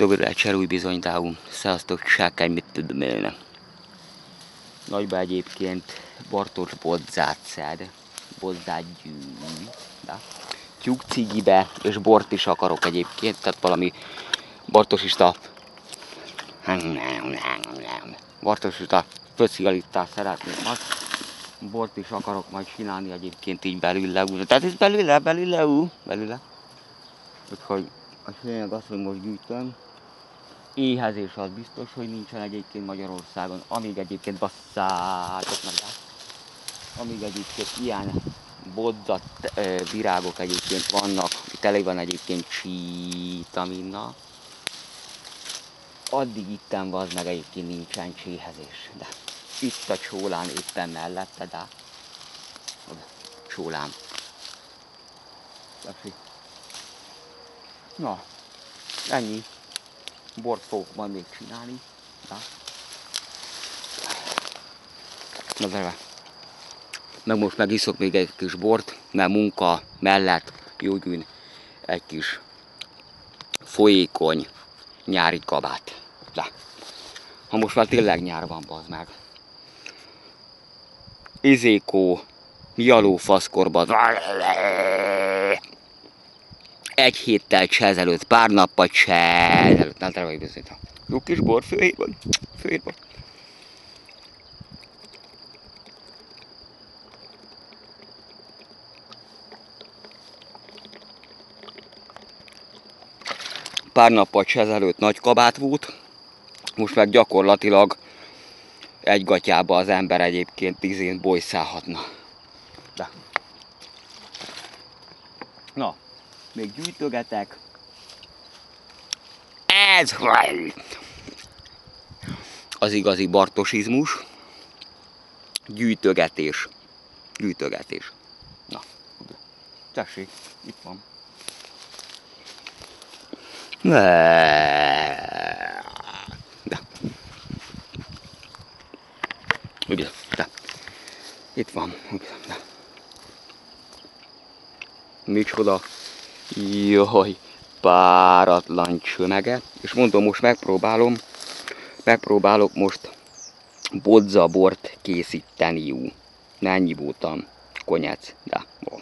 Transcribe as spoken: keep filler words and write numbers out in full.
Dobry wieczór, új bizonytáú. Sziasztok, sákány, mit tudom én. Nagyba egyébként Bartos bodzát szed. Bodzát gyűjt. Tyúk cigibe, és bort is akarok egyébként, tehát valami bartosista bartosista főszigalittát szeretném azt. Bort is akarok majd csinálni egyébként így belőle. Tehát ez belőle, belőle, ú, belőle. Úgyhogy a lényeg az, hogy most gyűjtöm. Éhezés az biztos, hogy nincsen egyébként Magyarországon, amíg egyébként basszátok meg rá. Amíg egyébként ilyen bodzat e, virágok egyébként vannak, tele van egyébként csítaminnal, addig itten vazd meg egyébként nincsen cséhezés. De itt a csólán éppen mellette, de csólám. Na, ennyi. Bort fogok majd még csinálni. Na, Na vele. Meg most megiszok még egy kis bort, mert munka mellett jógyűn egy kis folyékony nyári kabát. Na. Ha most már tényleg nyár van, bazd meg. Izékó, mialó faszkorban. Egy héttel csezelőtt, pár nappal csezelőtt. Nem terve, hogy bizonyítom. Jó kis bor, főhér van. Főhér van. Pár nappal ezelőtt nagy kabát volt, most meg gyakorlatilag egy gatyába az ember egyébként tízén bolyszálhatna. De. Na, még gyűjtögetek. Ez az igazi bartosizmus. Gyűjtögetés. Gyűjtögetés. Na, tessék, itt van. De. Ugye, de. Itt van. De. Micsoda. Jaj, páratlan csömege. És mondom, most megpróbálom, megpróbálok most bodzabort készíteni. Mennyi voltam? Konyec. De.